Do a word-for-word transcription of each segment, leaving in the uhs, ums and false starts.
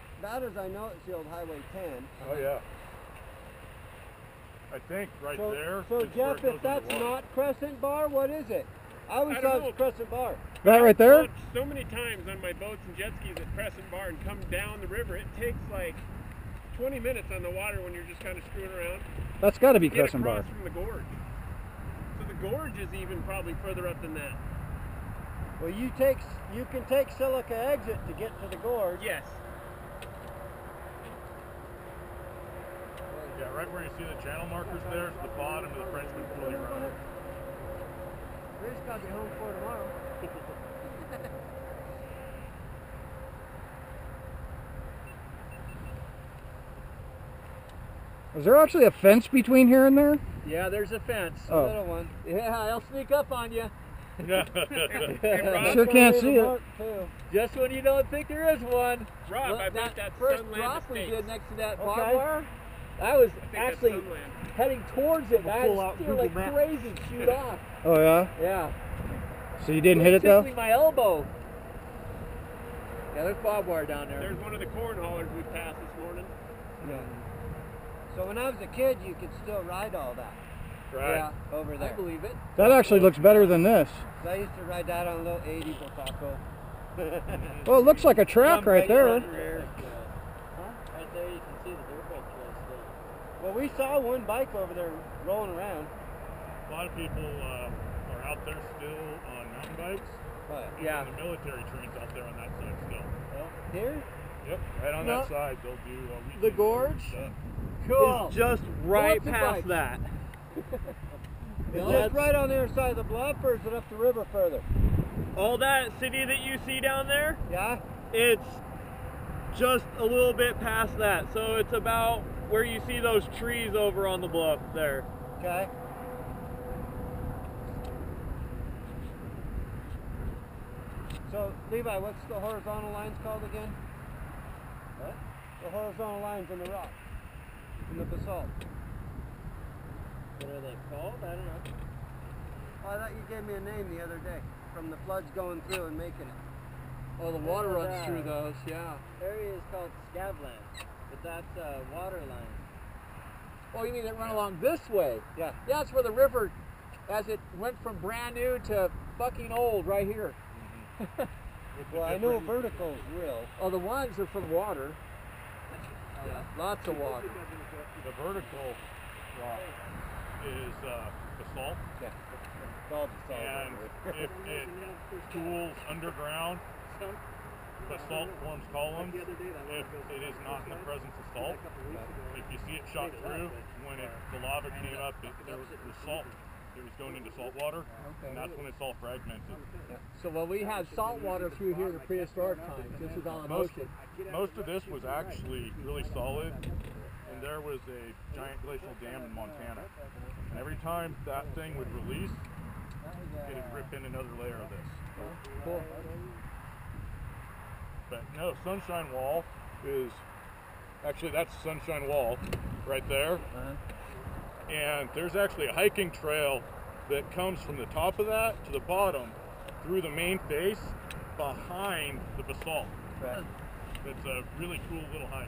that as I know it's the old Highway ten. Oh yeah. I think right so, there. So is where Jeff, it goes if that's underwater. not Crescent Bar, what is it? I always I thought don't it was know. Crescent Bar. That right there? I've watched so many times on my boats and jet skis at Crescent Bar and come down the river. It takes like twenty minutes on the water when you're just kind of screwing around. That's got to be Get Crescent across Bar. from the gorge. So the gorge is even probably further up than that. Well, you take you can take Silica exit to get to the gorge. Yes. Yeah, right where you see the channel markers there is the bottom of the Frenchman Coulee Road. We just got to be home for tomorrow. Is there actually a fence between here and there? Yeah, there's a fence. Oh. A little one. Yeah, I'll sneak up on you. Hey, Rob, Sure can't see it. Just when you don't think there is one. Rob, Look, I bet that that's first Sunland drop we Estates. did next to that Okay. barbed wire, I was I think actually that's Sunland. heading towards it, and I Pull had out to steer Google like Maps. crazy and shoot off. Oh yeah? Yeah. So you didn't hit it though? Tickling my elbow. Yeah, there's barbed wire down there. There's one of the corn haulers we passed this morning. Yeah. So when I was a kid, you could still ride all that. Right. Yeah, over there. I believe it. That actually looks better than this. So I used to ride that on a little eighty Taco. Well, it looks like a track right there. Huh? Right there, you can see the dirt bike trail still. Well, we saw one bike over there rolling around. A lot of people uh, are out there still on mountain bikes. But And yeah. the military trains out there on that side still. Well, here? Yep, right on No. that side they'll do uh, weekend The gorge? stuff. Cool. It's just right Lots of past bikes. that. Is it right on the other side of the bluff, or is it up the river further? All that city that you see down there, Yeah? it's just a little bit past that. So it's about where you see those trees over on the bluff there. Okay. So, Levi, what's the horizontal lines called again? What? The horizontal lines in the rock, in the basalt. What are they called? I don't know. Oh, I thought you gave me a name the other day, from the floods going through and making it. Oh, the water Yeah. runs through those, yeah. Area is called Scavland, but that's uh, water line. Oh, you mean that run along this way? Yeah. Yeah, that's where the river, as it went from brand new to fucking old, right here. With the Well, I know different- vertical's real. Oh, the ones are from water. Yeah, lots of water. The vertical rock is uh, basalt, Yeah. It's called basalt. and if it cools underground, basalt forms columns. If it is not in the presence of salt, if you see it shot through, when it, the lava came up, it, there was salt. It was going into salt water, and that's when it's all fragmented. So when we had salt water through here in the prehistoric times, this is all an Most, ocean. most of this was actually really solid, and there was a giant glacial dam in Montana. And every time that thing would release, it'd rip in another layer of this. Cool. But no, Sunshine Wall is, actually that's Sunshine Wall right there. And there's actually a hiking trail that comes from the top of that to the bottom through the main face behind the basalt. Right. It's a really cool little hike.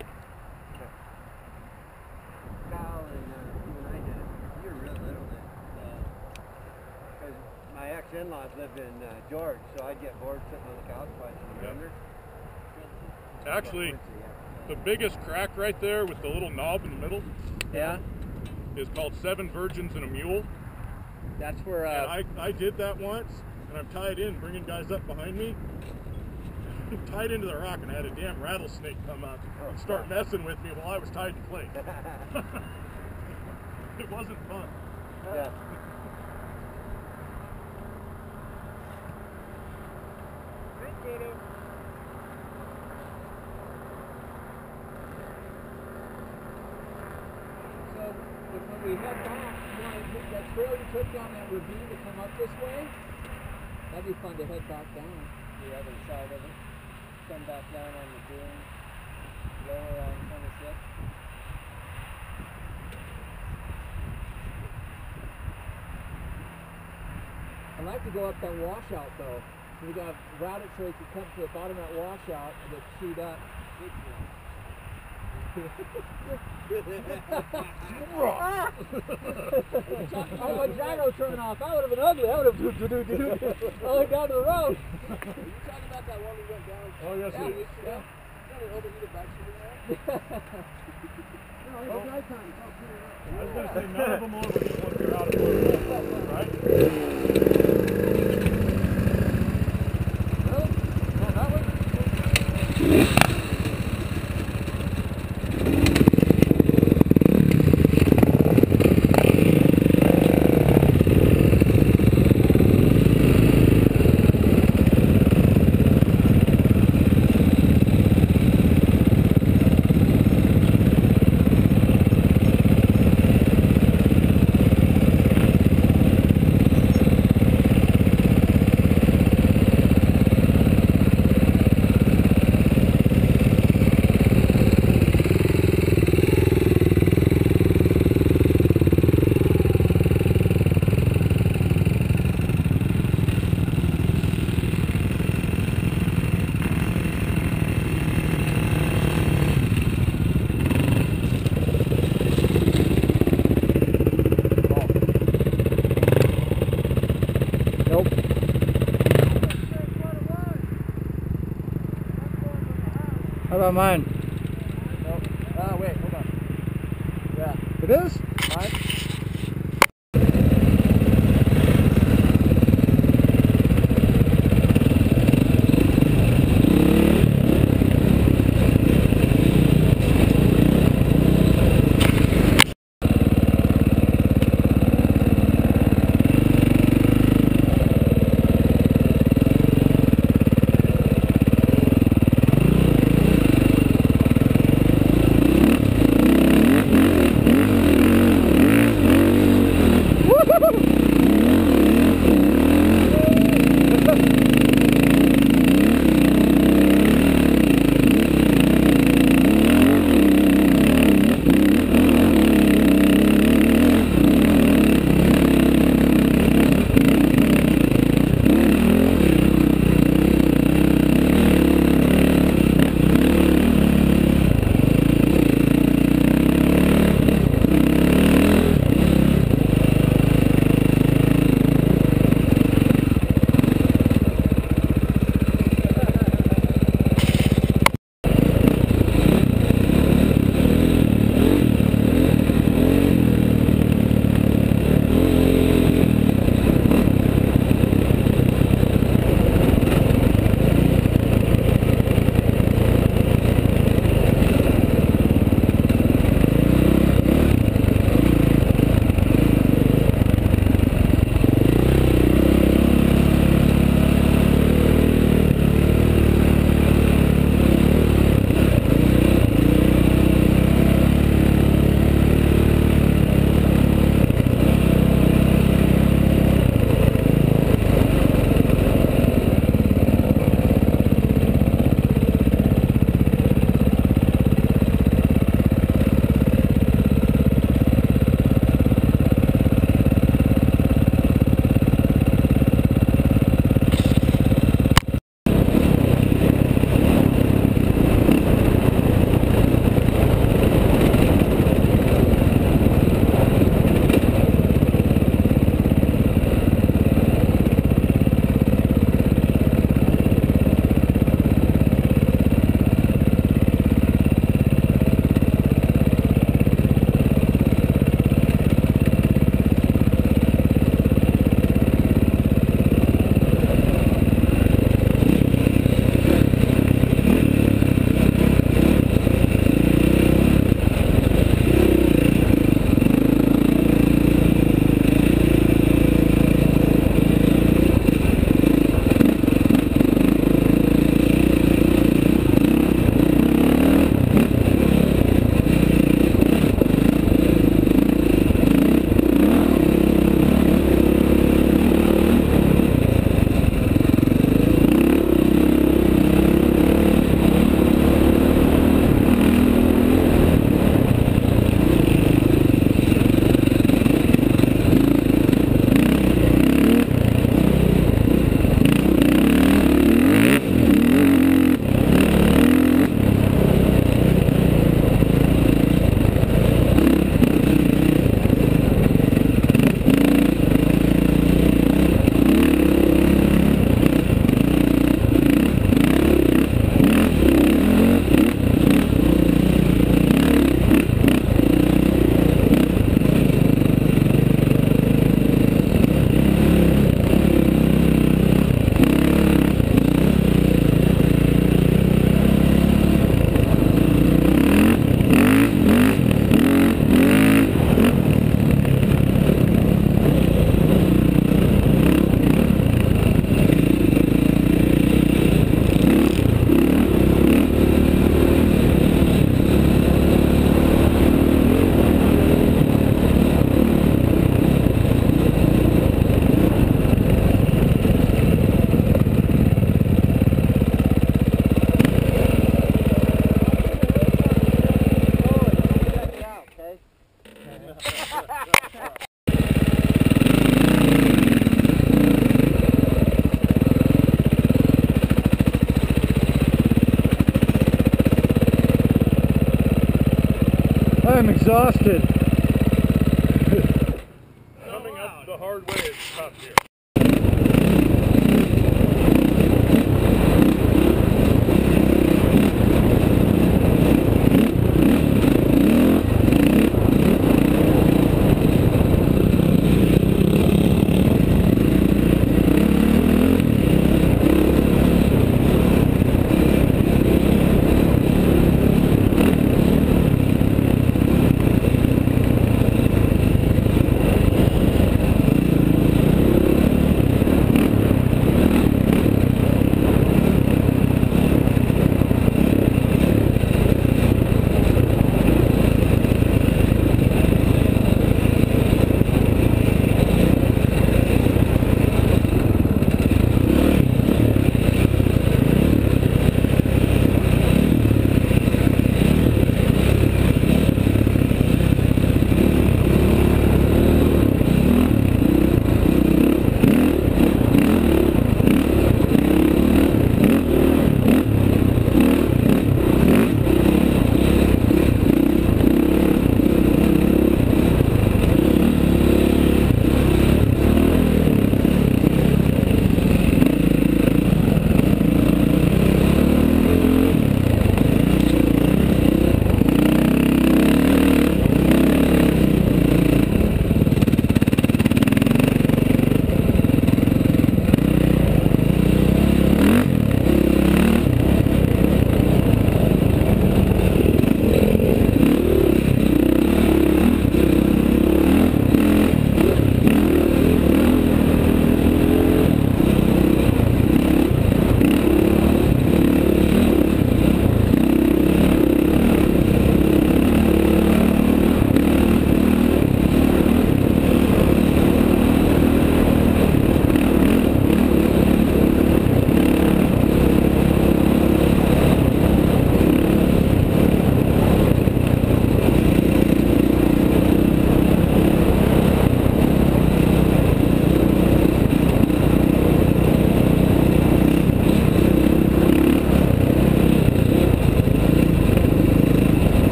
Kyle and uh, when I did it, you were real little then. Because my ex-in-laws lived in uh, George, so I'd get bored sitting on the couch watching the Yeah. Rangers. Actually, Yeah. the biggest crack right there with the little knob in the middle Yeah, is called Seven Virgins and a Mule. that's where. And Uh, I, I did that once, and I'm tied in, bringing guys up behind me. Tied into the rock, and I had a damn rattlesnake come up and start messing with me while I was tied in place. It wasn't fun. yeah. So if when we head back, you want to take that trail you took down that ravine to come up this way? That'd be fun to head back down. The other side of it. Come back down on the dune, lower on twenty-six. I'd like to go up that washout though. So we got to route it so we can come to the bottom of that washout and get chewed up. I went gyro turn off. I would have been ugly. I would have do do do do. I went down to the road. Are you talking about that one we went down? Oh, yes, Yeah, it we is. yeah. You know, overheated bike shooting there? No, it's a nice time. It's all clear up. I was going to say, none of them overheat once you're out of the right? Really? No, that way? How about mine? Ah, wait, hold on. Yeah. It is? Mine? I'm exhausted. Coming up the hard way is tough here.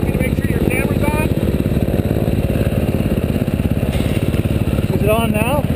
it on now?